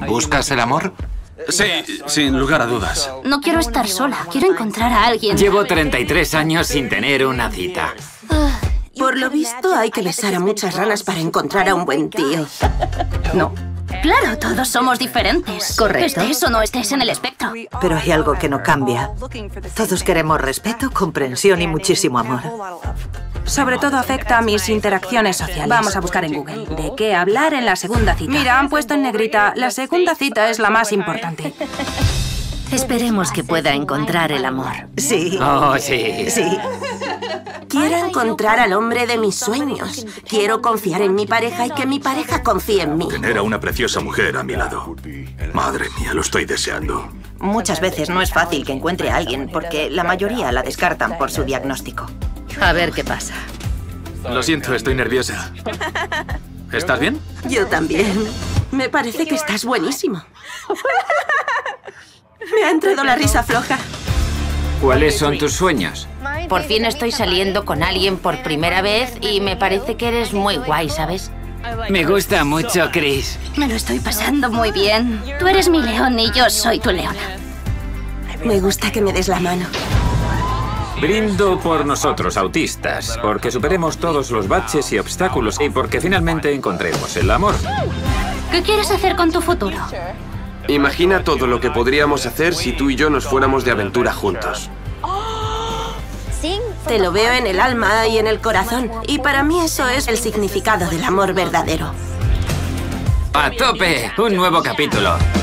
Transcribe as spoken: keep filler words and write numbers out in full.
¿Buscas el amor? Sí, sin lugar a dudas. No quiero estar sola, quiero encontrar a alguien. Llevo treinta y tres años sin tener una cita. Por lo visto, hay que besar a muchas ranas para encontrar a un buen tío. ¿No? Claro, todos somos diferentes. Correcto. Estés o no estés en el espectro. Pero hay algo que no cambia. Todos queremos respeto, comprensión y muchísimo amor. Sobre todo afecta a mis interacciones sociales. Vamos a buscar en Google. ¿De qué hablar en la segunda cita? Mira, han puesto en negrita, la segunda cita es la más importante. Esperemos que pueda encontrar el amor. Sí. Oh, sí. Sí. Quiero encontrar al hombre de mis sueños. Quiero confiar en mi pareja y que mi pareja confíe en mí. Tener a una preciosa mujer a mi lado. Madre mía, lo estoy deseando. Muchas veces no es fácil que encuentre a alguien porque la mayoría la descartan por su diagnóstico. A ver qué pasa. Lo siento, estoy nerviosa. ¿Estás bien? Yo también. Me parece que estás buenísimo. Me ha entrado la risa floja. ¿Cuáles son tus sueños? Por fin estoy saliendo con alguien por primera vez y me parece que eres muy guay, ¿sabes? Me gusta mucho, Chris. Me lo estoy pasando muy bien. Tú eres mi león y yo soy tu leona. Me gusta que me des la mano. Brindo por nosotros, autistas, porque superemos todos los baches y obstáculos y porque finalmente encontremos el amor. ¿Qué quieres hacer con tu futuro? Imagina todo lo que podríamos hacer si tú y yo nos fuéramos de aventura juntos. Te lo veo en el alma y en el corazón. Y para mí eso es el significado del amor verdadero. ¡A tope! Un nuevo capítulo.